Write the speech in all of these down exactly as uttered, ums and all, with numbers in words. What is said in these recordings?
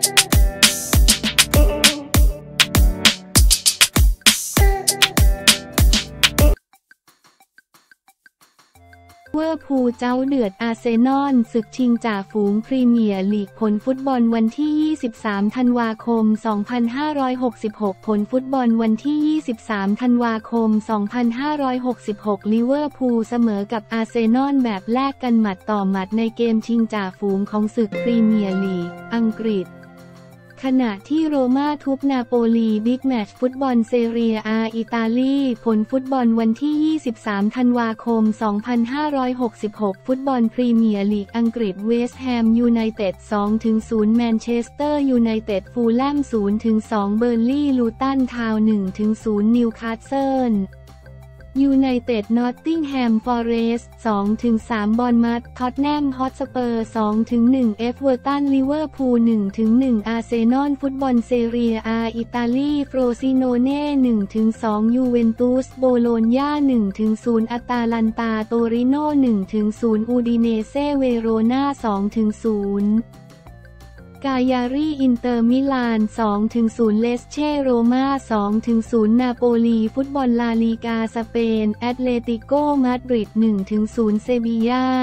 ลิเวอร์พูลเจ้าเดือดอาร์เซนอลศึกชิงจ่าฝูงพรีเมียร์ลีกผลฟุตบอลวันที่ยี่สิบสามธันวาคมสองพันห้าร้อยหกสิบหกผลฟุตบอลวันที่ยี่สิบสามธันวาคมสองพันห้าร้อยหกสิบหกลิเวอร์พูลเสมอกับอาร์เซนอลแบบแลกกันหมัดต่อหมัดในเกมชิงจ่าฝูงของศึกพรีเมียร์ลีกอังกฤษขณะที่โรม่าทุบนาโปลีบิ๊กแมตช์ฟุตบอลเซเรียอาอิตาลีผลฟุตบอลวันที่ยี่สิบสามธันวาคมสองพันห้าร้อยหกสิบหกฟุตบอลพรีเมียร์ลีกอังกฤษเวสต์แฮมยูไนเต็ด สองถึงศูนย์ แมนเชสเตอร์ยูไนเต็ดฟูลแลม ศูนย์ถึงสอง เบอร์นลีย์ลูตันทาวน์ หนึ่งถึงศูนย์ นิวคาสเซิลยูไนเต็ดนอตติงแฮมฟอเรสต์ สองถึงสาม บอร์นมัธท็อตแนมฮอตสเปอร์ สองถึงหนึ่ง เอเวอร์ตันลิเวอร์พูล หนึ่งถึงหนึ่ง อาร์เซนอลฟุตบอลเซเรียอาอิตาลีฟโรซิโนเน่ หนึ่งถึงสอง ยูเวนตุสโบโลญญา หนึ่งถึงศูนย์ อาตาลันตาโตริโน่ หนึ่งถึงศูนย์ อูดิเนเซ่เวโรนา สองถึงศูนย์กายารีอินเตอร์มิลาน สองถึงศูนย์ เลสเช่โรม่า สองถึงศูนย์ นาโปลีฟุตบอลลาลีกาสเปนแอตเลติโกมาดริด หนึ่งถึงศูนย์ เซบีญ่า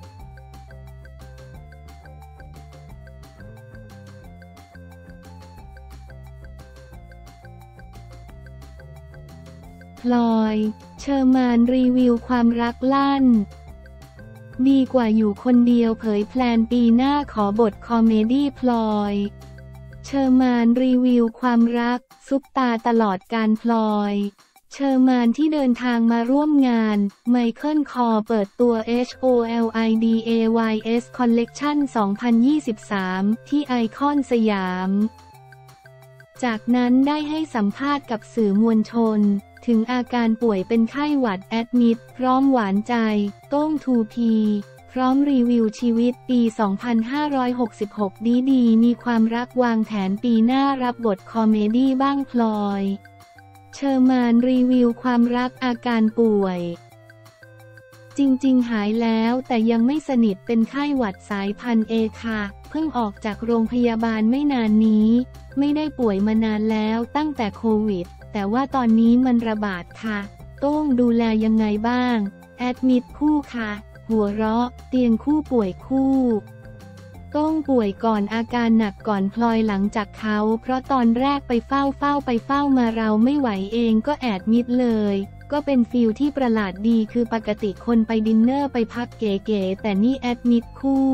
พลอยเชอร์มานรีวิวความรักลั่นดีกว่าอยู่คนเดียวเผยแพลนปีหน้าขอบทคอมเมดี้พลอยเชอร์มานรีวิวความรักซุปตาตลอดการพลอยเชอร์มานที่เดินทางมาร่วมงานไมเคิลคอร์เปิดตัว โฮลิดาย์ Collection สองพันยี่สิบสาม ที่ไอคอนสยามจากนั้นได้ให้สัมภาษณ์กับสื่อมวลชนถึงอาการป่วยเป็นไข้หวัดแอดมิดพร้อมหวานใจโต้ง ทู พี พร้อมรีวิวชีวิตปี สองพันห้าร้อยหกสิบหก ดีดีมีความรักวางแผนปีหน้ารับบทคอมเมดี้บ้างพลอยเชอร์มานรีวิวความรักอาการป่วยจริงๆหายแล้วแต่ยังไม่สนิทเป็นไข้หวัดสายพันธุ์เอค่ะเพิ่งออกจากโรงพยาบาลไม่นานนี้ไม่ได้ป่วยมานานแล้วตั้งแต่โควิดแต่ว่าตอนนี้มันระบาดค่ะโต้งดูแลยังไงบ้างแอดมิดคู่ค่ะหัวเราะเตียงคู่ป่วยคู่โต้งป่วยก่อนอาการหนักก่อนพลอยหลังจากเขาเพราะตอนแรกไปเฝ้าเฝ้าไปเฝ้ามาเราไม่ไหวเองก็แอดมิดเลยก็เป็นฟีลที่ประหลาดดีคือปกติคนไปดินเนอร์ไปพักเก๋ๆแต่นี่แอดมิดคู่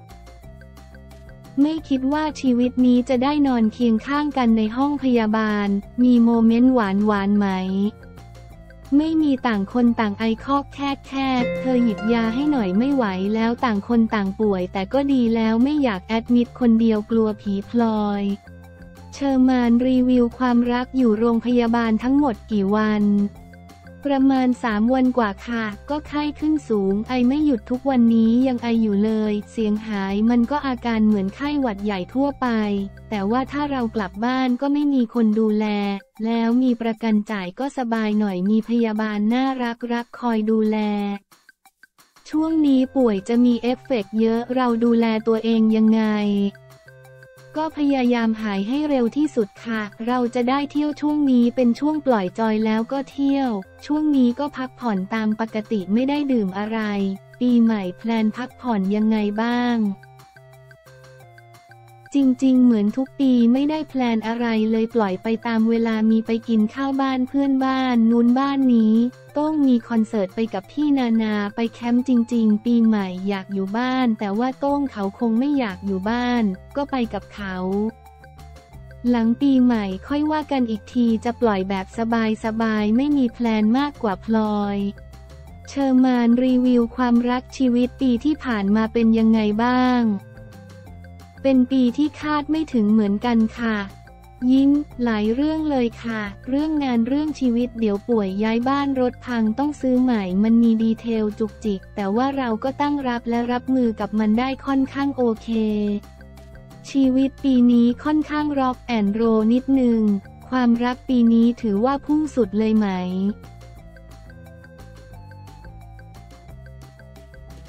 ไม่คิดว่าชีวิตนี้จะได้นอนเคียงข้างกันในห้องพยาบาลมีโมเมนต์หวานหวานไหมไม่มีต่างคนต่างไอคอกแคกแคกเธอหยิบยาให้หน่อยไม่ไหวแล้วต่างคนต่างป่วยแต่ก็ดีแล้วไม่อยากแอดมิดคนเดียวกลัวผีพลอยเชอร์มานรีวิวความรักอยู่โรงพยาบาลทั้งหมดกี่วันประมาณสามวันกว่าค่ะก็ไข้ขึ้นสูงไอไม่หยุดทุกวันนี้ยังไออยู่เลยเสียงหายมันก็อาการเหมือนไข้หวัดใหญ่ทั่วไปแต่ว่าถ้าเรากลับบ้านก็ไม่มีคนดูแลแล้วมีประกันจ่ายก็สบายหน่อยมีพยาบาลน่ารักรักคอยดูแลช่วงนี้ป่วยจะมีเอฟเฟกต์เยอะเราดูแลตัวเองยังไงก็พยายามหายให้เร็วที่สุดค่ะเราจะได้เที่ยวช่วงนี้เป็นช่วงปล่อยจอยแล้วก็เที่ยวช่วงนี้ก็พักผ่อนตามปกติไม่ได้ดื่มอะไรปีใหม่แพลนพักผ่อนยังไงบ้างจริงๆเหมือนทุกปีไม่ได้แพลนอะไรเลยปล่อยไปตามเวลามีไปกินข้าวบ้านเพื่อนบ้านนู้นบ้านนี้ต้องมีคอนเสิร์ตไปกับพี่นานาไปแคมป์จริงๆปีใหม่อยากอยู่บ้านแต่ว่าโต้งเขาคงไม่อยากอยู่บ้านก็ไปกับเขาหลังปีใหม่ค่อยว่ากันอีกทีจะปล่อยแบบสบายๆไม่มีแพลนมากกว่าพลอยเชอร์มานรีวิวความรักชีวิตปีที่ผ่านมาเป็นยังไงบ้างเป็นปีที่คาดไม่ถึงเหมือนกันค่ะยิ้มหลายเรื่องเลยค่ะเรื่องงานเรื่องชีวิตเดี๋ยวป่วยย้ายบ้านรถพังต้องซื้อใหม่มันมีดีเทลจุกจิกแต่ว่าเราก็ตั้งรับและรับมือกับมันได้ค่อนข้างโอเคชีวิตปีนี้ค่อนข้างร็อกแอนด์โรลนิดนึงความรักปีนี้ถือว่าพุ่งสุดก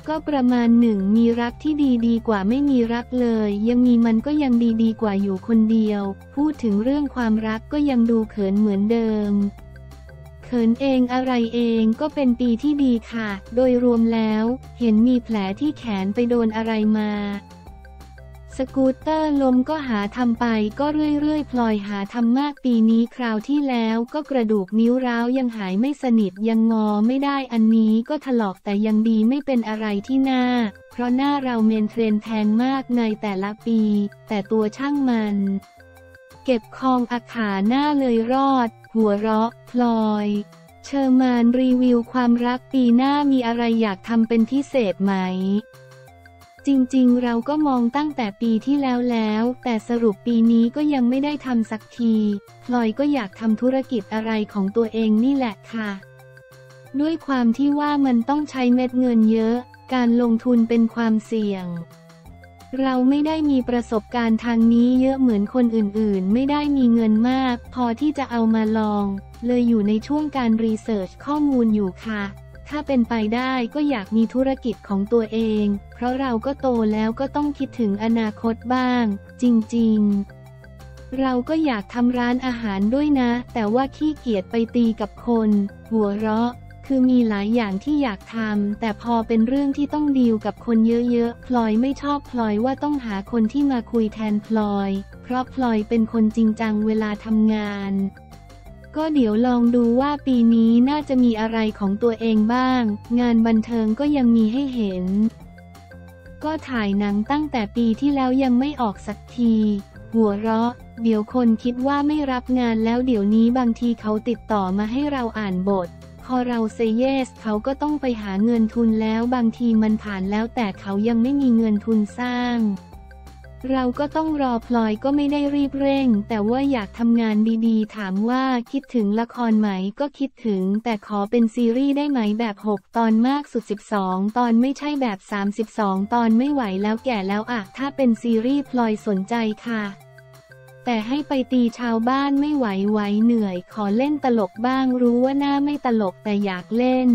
ก็ประมาณหนึ่งมีรักที่ดีดีกว่าไม่มีรักเลยยังมีมันก็ยังดีดีกว่าอยู่คนเดียวพูดถึงเรื่องความรักก็ยังดูเขินเหมือนเดิมเขินเองอะไรเองก็เป็นปีที่ดีค่ะโดยรวมแล้วเห็นมีแผลที่แขนไปโดนอะไรมาสกูตเตอร์ล้มก็หาทำไปก็เรื่อยๆพลอยหาทำมากปีนี้คราวที่แล้วก็กระดูกนิ้วร้าวยังหายไม่สนิทยังงอไม่ได้อันนี้ก็ถลอกแต่ยังดีไม่เป็นอะไรที่หน้าเพราะหน้าเราเมนเทรนแพงมากในแต่ละปีแต่ตัวช่างมันเก็บคองอาขาหน้าเลยรอดหัวเราะพลอยเชอร์มานรีวิวความรักปีหน้ามีอะไรอยากทำเป็นพิเศษไหมจริงๆเราก็มองตั้งแต่ปีที่แล้วแล้วแต่สรุปปีนี้ก็ยังไม่ได้ทำสักทีพลอยก็อยากทำธุรกิจอะไรของตัวเองนี่แหละค่ะด้วยความที่ว่ามันต้องใช้เม็ดเงินเยอะการลงทุนเป็นความเสี่ยงเราไม่ได้มีประสบการณ์ทางนี้เยอะเหมือนคนอื่นๆไม่ได้มีเงินมากพอที่จะเอามาลองเลยอยู่ในช่วงการรีเสิร์ชข้อมูลอยู่ค่ะถ้าเป็นไปได้ก็อยากมีธุรกิจของตัวเองเพราะเราก็โตแล้วก็ต้องคิดถึงอนาคตบ้างจริงๆเราก็อยากทำร้านอาหารด้วยนะแต่ว่าขี้เกียจไปตีกับคนหัวเราะคือมีหลายอย่างที่อยากทำแต่พอเป็นเรื่องที่ต้องดีลกับคนเยอะๆพลอยไม่ชอบพลอยว่าต้องหาคนที่มาคุยแทนพลอยเพราะพลอยเป็นคนจริงจังเวลาทำงานก็เดี๋ยวลองดูว่าปีนี้น่าจะมีอะไรของตัวเองบ้างงานบันเทิงก็ยังมีให้เห็นก็ถ่ายหนังตั้งแต่ปีที่แล้วยังไม่ออกสักทีหัวเราะเดี๋ยวคนคิดว่าไม่รับงานแล้วเดี๋ยวนี้บางทีเขาติดต่อมาให้เราอ่านบทพอเราเซเยสเขาก็ต้องไปหาเงินทุนแล้วบางทีมันผ่านแล้วแต่เขายังไม่มีเงินทุนสร้างเราก็ต้องรอพลอยก็ไม่ได้รีบเร่งแต่ว่าอยากทำงานดีๆถามว่าคิดถึงละครไหมก็คิดถึงแต่ขอเป็นซีรีส์ได้ไหมแบบหกตอนมากสุดสิบสองตอนไม่ใช่แบบสามสิบสองตอนไม่ไหวแล้วแก่แล้วอะถ้าเป็นซีรีส์พลอยสนใจค่ะแต่ให้ไปตีชาวบ้านไม่ไหวไหวเหนื่อยขอเล่นตลกบ้างรู้ว่าหน้าไม่ตลกแต่อยากเล่น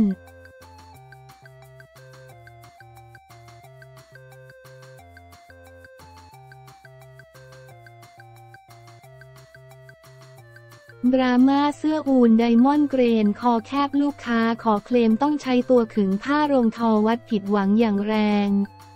ดราม่าเสื้ออูนไดมอนด์เกรนคอแคบลูกค้าขอเคลมต้องใช้ตัวขึงผ้าโรงทอวัดผิดหวังอย่างแรง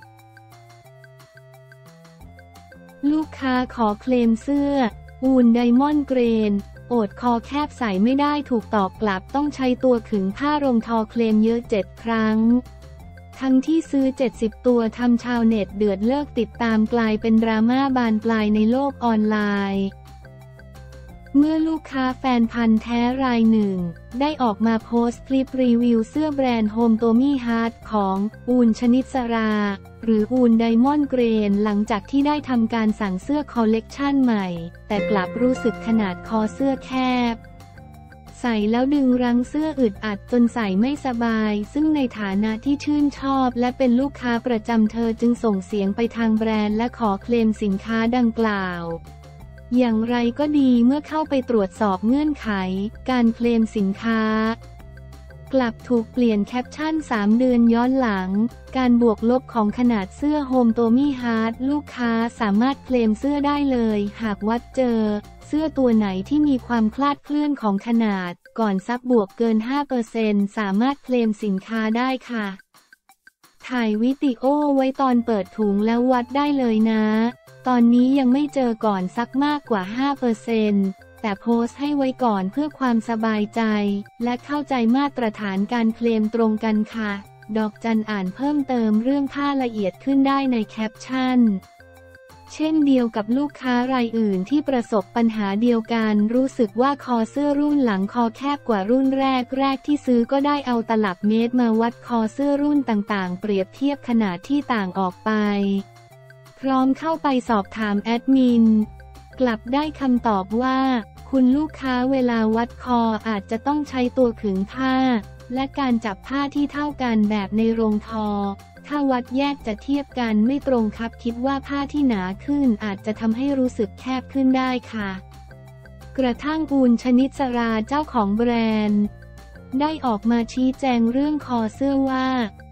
ลูกค้าขอเคลมเสื้ออูนไดมอนด์เกรนโอดคอแคบใส่ไม่ได้ถูกตอบกลับต้องใช้ตัวขึงผ้าโรงทอเคลมเยอะเจ็ดครั้งทั้งที่ซื้อเจ็ดสิบตัวทำชาวเน็ตเดือดเลิกติดตามกลายเป็นดราม่าบานปลายในโลกออนไลน์เมื่อลูกค้าแฟนพันธุ์แท้รายหนึ่งได้ออกมาโพสต์คลิปรีวิวเสื้อแบรนด์โฮมโตมี่ฮาร์ทของอูนชนิดสราหรืออูนไดมอนด์เกรนหลังจากที่ได้ทำการสั่งเสื้อคอลเลกชันใหม่แต่กลับรู้สึกขนาดคอเสื้อแคบใส่แล้วดึงรั้งเสื้ออึดอัดจนใส่ไม่สบายซึ่งในฐานะที่ชื่นชอบและเป็นลูกค้าประจำเธอจึงส่งเสียงไปทางแบรนด์และขอเคลมสินค้าดังกล่าวอย่างไรก็ดีเมื่อเข้าไปตรวจสอบเงื่อนไขการเคลมสินค้ากลับถูกเปลี่ยนแคปชั่นสามเดือนย้อนหลังการบวกลบของขนาดเสื้อโฮมโตมี่ฮาร์ทลูกค้าสามารถเคลมเสื้อได้เลยหากวัดเจอเสื้อตัวไหนที่มีความคลาดเคลื่อนของขนาดก่อนซับบวกเกิน ห้าเปอร์เซ็นต์ สามารถเคลมสินค้าได้ค่ะถ่ายวิดีโอไว้ตอนเปิดถุงแล้ววัดได้เลยนะตอนนี้ยังไม่เจอก่อนซักมากกว่า ห้าเปอร์เซ็นต์ แต่โพสต์ให้ไว้ก่อนเพื่อความสบายใจและเข้าใจมาตรฐานการเคลมตรงกันค่ะดอกจันอ่านเพิ่มเติมเรื่องผ้าละเอียดขึ้นได้ในแคปชั่นเช่นเดียวกับลูกค้ารายอื่นที่ประสบปัญหาเดียวกันรู้สึกว่าคอเสื้อรุ่นหลังคอแคบกว่ารุ่นแรกแรกที่ซื้อก็ได้เอาตลับเมตรมาวัดคอเสื้อรุ่นต่างๆเปรียบเทียบขนาดที่ต่างออกไปพร้อมเข้าไปสอบถามแอดมินกลับได้คำตอบว่าคุณลูกค้าเวลาวัดคออาจจะต้องใช้ตัวขึงผ้าและการจับผ้าที่เท่ากันแบบในโรงทอถ้าวัดแยกจะเทียบกันไม่ตรงครับคิดว่าผ้าที่หนาขึ้นอาจจะทำให้รู้สึกแคบขึ้นได้ค่ะกระทั่งอูนชนิดสราเจ้าของแบรนด์ได้ออกมาชี้แจงเรื่องคอเสื้อว่า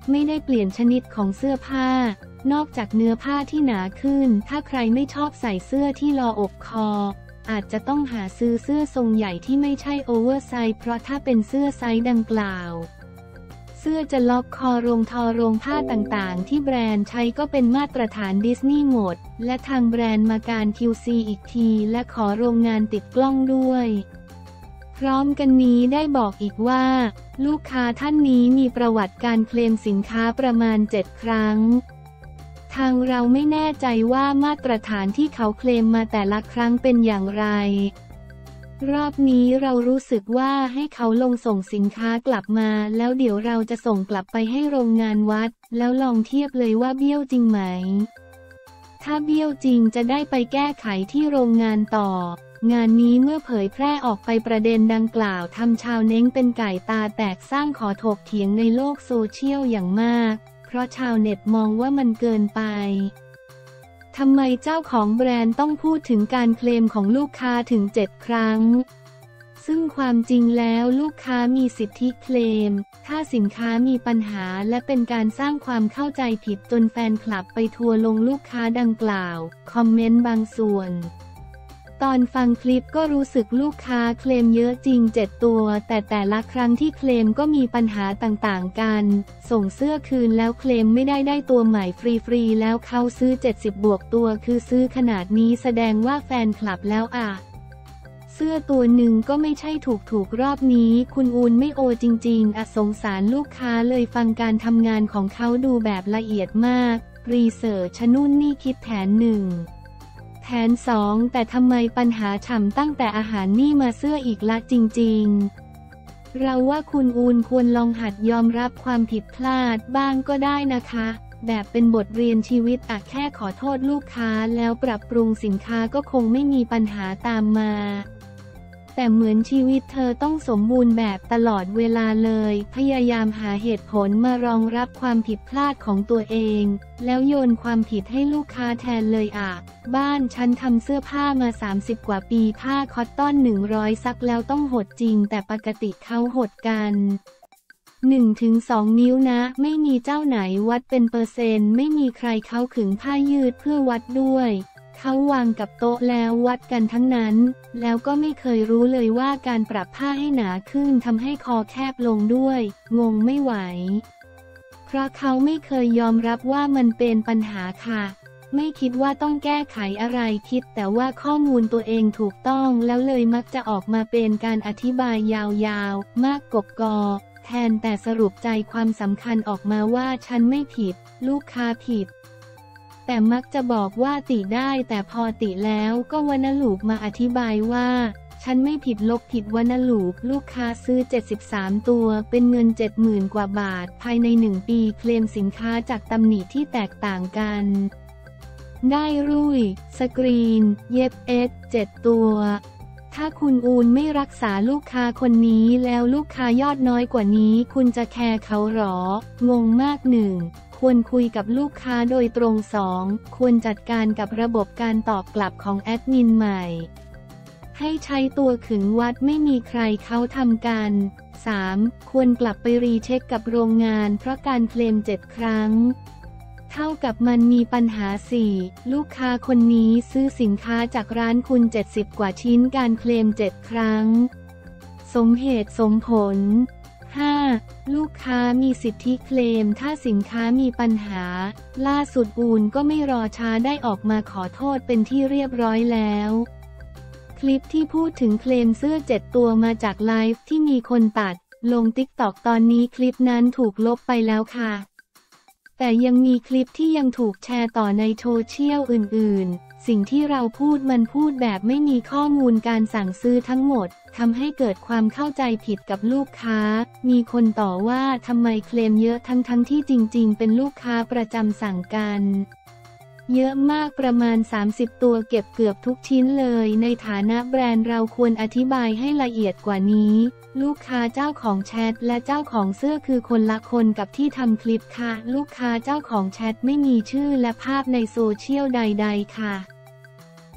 ไม่ได้เปลี่ยนชนิดของเสื้อผ้านอกจากเนื้อผ้าที่หนาขึ้นถ้าใครไม่ชอบใส่เสื้อที่ลออกคออาจจะต้องหาซื้อเสื้อทรงใหญ่ที่ไม่ใช่โอเวอร์ไซส์เพราะถ้าเป็นเสื้อไซส์ดังกล่าวเสื้อจะล็อกคอรงทอรงผ้าต่างๆที่แบรนด์ใช้ก็เป็นมาตรฐานดิสนีย์หมดและทางแบรนด์มาการ คิว ซี อีกทีและขอโรงงานติดกล้องด้วยพร้อมกันนี้ได้บอกอีกว่าลูกค้าท่านนี้มีประวัติการเคลมสินค้าประมาณเจ็ดครั้งทางเราไม่แน่ใจว่ามาตรฐานที่เขาเคลมมาแต่ละครั้งเป็นอย่างไรรอบนี้เรารู้สึกว่าให้เขาลงส่งสินค้ากลับมาแล้วเดี๋ยวเราจะส่งกลับไปให้โรงงานวัดแล้วลองเทียบเลยว่าเบี้ยวจริงไหมถ้าเบี้ยวจริงจะได้ไปแก้ไขที่โรงงานต่องานนี้เมื่อเผยแพร่ออกไปประเด็นดังกล่าวทำชาวเน็งเป็นไก่ตาแตกสร้างขอถกเถียงในโลกโซเชียลอย่างมากเพราะชาวเน็ตมองว่ามันเกินไปทำไมเจ้าของแบรนด์ต้องพูดถึงการเคลมของลูกค้าถึงเจ็ดครั้งซึ่งความจริงแล้วลูกค้ามีสิทธิเคลมถ้าสินค้ามีปัญหาและเป็นการสร้างความเข้าใจผิดจนแฟนคลับไปทัวร์ลงลูกค้าดังกล่าวคอมเมนต์บางส่วนตอนฟังคลิปก็รู้สึกลูกค้าเคลมเยอะจริงเจ็ดตัวแต่แต่ละครั้งที่เคลมก็มีปัญหาต่างๆกันส่งเสื้อคืนแล้วเคลมไม่ได้ได้ตัวใหม่ฟรีๆแล้วเขาซื้อเจ็ดสิบบวกตัวคือซื้อขนาดนี้แสดงว่าแฟนคลับแล้วอ่ะเสื้อตัวหนึ่งก็ไม่ใช่ถูกๆรอบนี้คุณอูนไม่โอจริงๆอ่ะสงสารลูกค้าเลยฟังการทำงานของเขาดูแบบละเอียดมากรีเสิร์ชนู่นนี่คิดแผนหนึ่งแผนสองแต่ทำไมปัญหาฉ่ำตั้งแต่อาหารนี่มาเสื้ออีกละจริงๆเราว่าคุณอูนควรลองหัดยอมรับความผิดพลาดบ้างก็ได้นะคะแบบเป็นบทเรียนชีวิตอะแค่ขอโทษลูกค้าแล้วปรับปรุงสินค้าก็คงไม่มีปัญหาตามมาแต่เหมือนชีวิตเธอต้องสมบูรณ์แบบตลอดเวลาเลยพยายามหาเหตุผลมารองรับความผิดพลาดของตัวเองแล้วโยนความผิดให้ลูกค้าแทนเลยอ่ะบ้านฉันทำเสื้อผ้ามาสามสิบกว่าปีผ้าคอตตอนหนึ่งร้อยซักแล้วต้องหดจริงแต่ปกติเขาหดกัน หนึ่งถึงสอง นิ้วนะไม่มีเจ้าไหนวัดเป็นเปอร์เซ็นต์ไม่มีใครเขาขึงผ้ายืดเพื่อวัดด้วยเขาวางกับโต๊ะแล้ววัดกันทั้งนั้นแล้วก็ไม่เคยรู้เลยว่าการปรับผ้าให้หนาขึ้นทำให้คอแคบลงด้วยงงไม่ไหวเพราะเขาไม่เคยยอมรับว่ามันเป็นปัญหาค่ะไม่คิดว่าต้องแก้ไขอะไรคิดแต่ว่าข้อมูลตัวเองถูกต้องแล้วเลยมักจะออกมาเป็นการอธิบายยาวๆมากกบกอแทนแต่สรุปใจความสำคัญออกมาว่าฉันไม่ผิดลูกค้าผิดแต่มักจะบอกว่าติได้แต่พอติแล้วก็วรรณลูปมาอธิบายว่าฉันไม่ผิดลบผิดวรรณลูปลูกค้าซื้อเจ็ดสิบสามตัวเป็นเงิน เจ็ดหมื่น กว่าบาทภายในหนึ่งปีเคลมสินค้าจากตำหนิที่แตกต่างกันได้รุ่ยสกรีนเย็บเอสเจ็ดตัวถ้าคุณอูนไม่รักษาลูกค้าคนนี้แล้วลูกค้ายอดน้อยกว่านี้คุณจะแคร์เขาหรองงมากหนึ่งควรคุยกับลูกค้าโดยตรงสองควรจัดการกับระบบการตอบกลับของแอดมินใหม่ให้ใช้ตัวขึงวัดไม่มีใครเขาทำกันสามควรกลับไปรีเช็คกับโรงงานเพราะการเคลมเจ็ดครั้งเท่ากับมันมีปัญหาสี่ลูกค้าคนนี้ซื้อสินค้าจากร้านคุณเจ็ดสิบกว่าชิ้นการเคลมเจ็ดครั้งสมเหตุสมผลห้าลูกค้ามีสิทธิเคลมถ้าสินค้ามีปัญหาล่าสุดอูนก็ไม่รอช้าได้ออกมาขอโทษเป็นที่เรียบร้อยแล้วคลิปที่พูดถึงเคลมเสื้อเจ็ดตัวมาจากไลฟ์ที่มีคนตัดลง ติ๊กต็อก ตอนนี้คลิปนั้นถูกลบไปแล้วค่ะแต่ยังมีคลิปที่ยังถูกแชร์ต่อในโซเชียลอื่นๆสิ่งที่เราพูดมันพูดแบบไม่มีข้อมูลการสั่งซื้อทั้งหมดทำให้เกิดความเข้าใจผิดกับลูกค้ามีคนต่อว่าทำไมเคลมเยอะทั้งๆที่จริงๆเป็นลูกค้าประจำสั่งกันเยอะมากประมาณสามสิบตัวเก็บเกือบทุกชิ้นเลยในฐานะแบรนด์เราควรอธิบายให้ละเอียดกว่านี้ลูกค้าเจ้าของแชทและเจ้าของเสื้อคือคนละคนกับที่ทำคลิปค่ะลูกค้าเจ้าของแชทไม่มีชื่อและภาพในโซเชียลใดๆค่ะ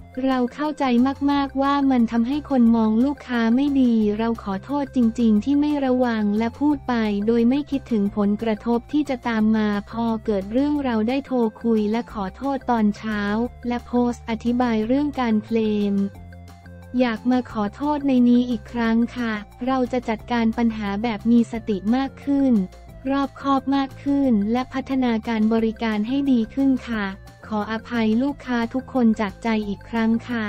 เราเข้าใจมากๆว่ามันทำให้คนมองลูกค้าไม่ดีเราขอโทษจริงๆที่ไม่ระวังและพูดไปโดยไม่คิดถึงผลกระทบที่จะตามมาพอเกิดเรื่องเราได้โทรคุยและขอโทษตอนเช้าและโพสต์อธิบายเรื่องการเคลมอยากมาขอโทษในนี้อีกครั้งค่ะเราจะจัดการปัญหาแบบมีสติมากขึ้นรอบคอบมากขึ้นและพัฒนาการบริการให้ดีขึ้นค่ะขออภัยลูกค้าทุกคนจากใจอีกครั้งค่ะ